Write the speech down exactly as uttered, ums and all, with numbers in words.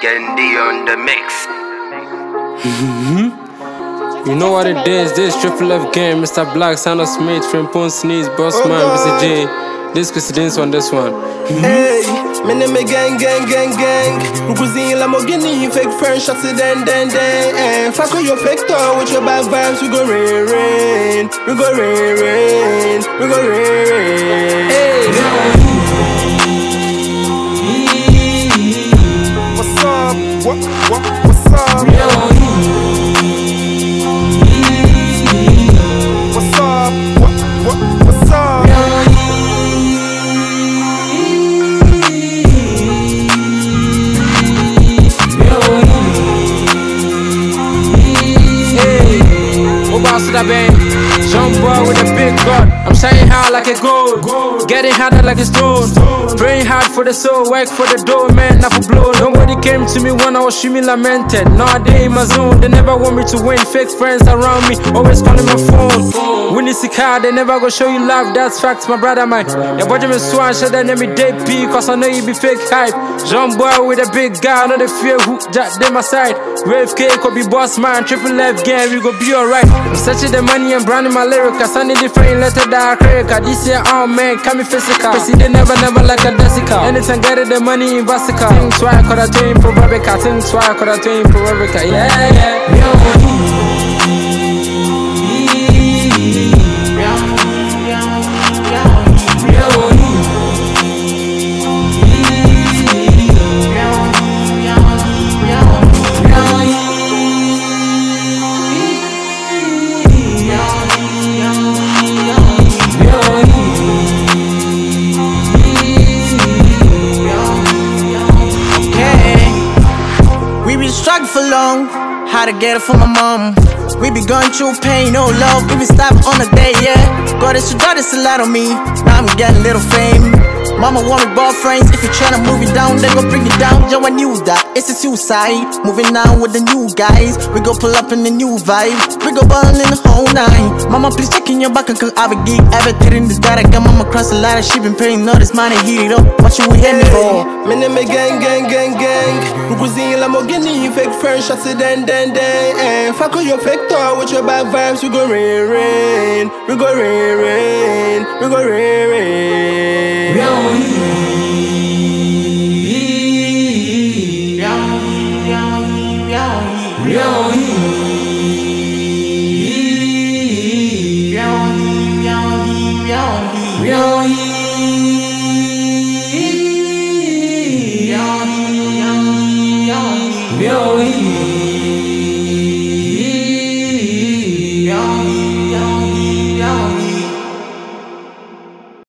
Khendi on the mix. You know what it is, this triple F game, Mister Black, Sound of Smith, Frimpon Sneeze, Bossman, oh Bz Jhay. This Kwesi Dain on this one. Hey, my name is gang, gang, gang, gang. Cuisine Lamborghini, fake French shots, then, then, then. Fuck with your fake toy with your bad vibes, we go rain, rain. We go rain, rain. We go rain, rain. Hey, what's up? What, what, what's up? What's up? What, what, what's up? To the band, young boy with a big gun. I'm shining hard like a gold, getting harder like a stone. Praying hard for the soul, work for the door, man, not for blow. Nobody came to me when I was streaming lamented. Nowadays in my zone, they never want me to win. Fake friends around me, always calling my phone. When it's a car, they never go show you love. That's facts, my brother, man. Your body me swan, shut that name me day P, cause I know you be fake hype. Young boy with a big guy, know the fear who jack them aside. Wave K could be boss man, triple F game, we go be alright. Searching the money and branding my lyrics. I sound different letter that I create. This year, oh man, come me physical. Cause they never, never like a desica. Anytime get it, the money in Vasica. Things why I could have told you proverbica. Things why I could have told you proverbica. Yeah, yeah. Struggle for long, how to get it for my mom. We be going through pain, no love, we be stopping on the day, yeah. God is God is a lot on me, now I'm getting little fame. Mama want me ball frames, if you tryna move it down, then go bring it down. Yo, I knew that, it's a suicide. Moving down with the new guys, we go pull up in the new vibe. We go ballin' in the whole night. Mama, please check in your back, cause I will geek. Everything this guy, I got mama cross a lot of she been paying all this money, heat it up. What you with me for? My name is gang, gang, gang, gang. Cuisine Lamborghini, fake French shots, then, then, then. Fuck with your fake toy with your bad vibes, we go rain, rain. We go rain, rain. We go rain, rain. Yo,